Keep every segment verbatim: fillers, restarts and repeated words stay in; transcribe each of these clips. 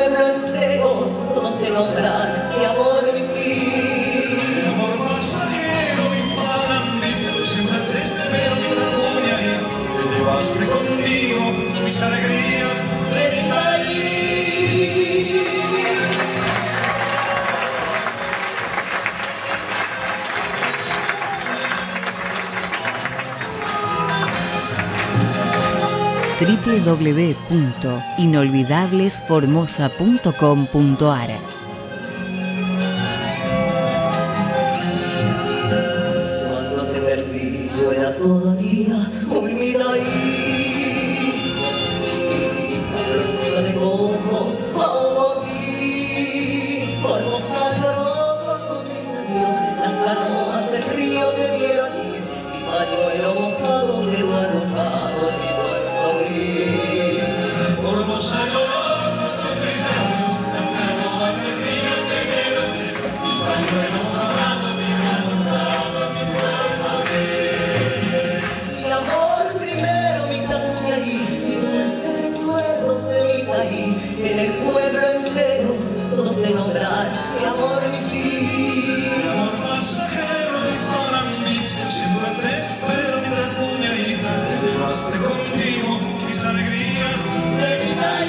pueblo entero todos te nombran mi amor, mi sí. Mi amor pasajero, mi parandito, siempre te espero, mi tramoya, y te llevaste conmigo mis alegrías de mi país. doble u doble u doble u punto inolvidables formosa punto com punto a r. Cuando te perdí yo era todavía un midaí, chiquita, rocío de coco, como ti. Formosa lloró con mis adiós, las canoas del río te vieron ir, mi pañuelo mojado quedó arrojado en mi puerto abrir. Formosa lloró con mis labios, las canoas del río te vieron ir, mi pañuelo mojado quedó arrojado en mi puerto abrir. Mi amor primero, mi tapuña allí, mi dulce recuerdo se evita ahí, que en el pueblo entero todos te nombran mi amor, mi sí. Mi amor pasajero, mi parandito, siempre te espero, mi trapuñadita, te llevaste contigo mis alegrías de mi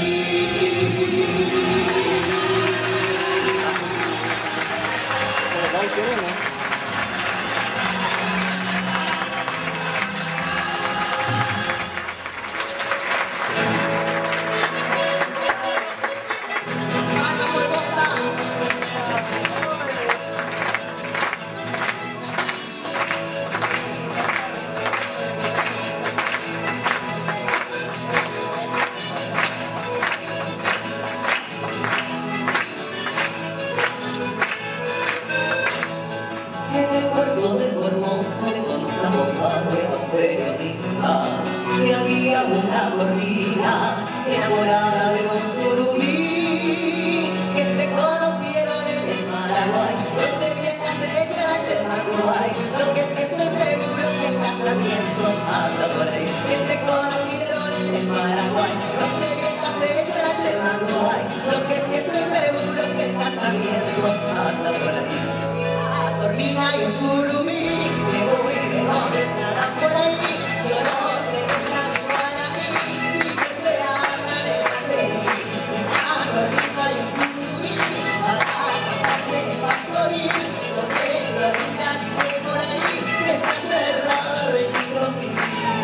En el puerto de Formosa encontramos padre periodista, que había una gordita enamorada de un surubí, que se conocieron en el Paraguay, no sé bien la fecha de Paraguay, lo que sí estoy seguro que el casamiento anda por ahí, que se conocieron en el Paraguay, no sé bien la fecha de Paraguay, lo que sí estoy seguro que el casamiento anda por ahí. Corvina y surubí, que voy de donde nada por ahí, yo no sé que está mi guaraní, y que se habla de la peli. A Corvina y surubí, a pasarse el pastorín, porque Corvina dice por ahí, que está cerrado de registros y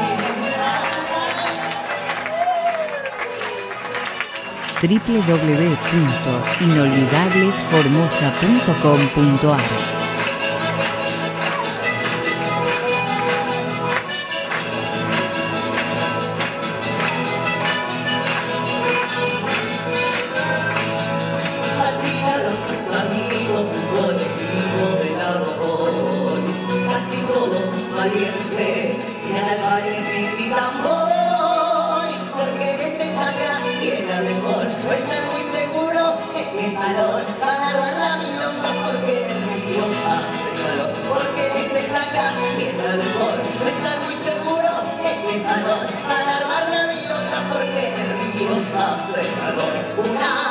doble u doble u doble u punto inolvidables formosa punto com punto a r. sus amigos, un colectivo de labor, casi todos sus valientes, tiran al baile sin mi tambor, porque este chacra tiene el mejor, no están muy seguro en mi salón, van a dar la milonga porque el río hace calor, porque este chacra tiene el mejor, no están muy seguro en mi salón, van a dar la milonga porque el río hace calor. Una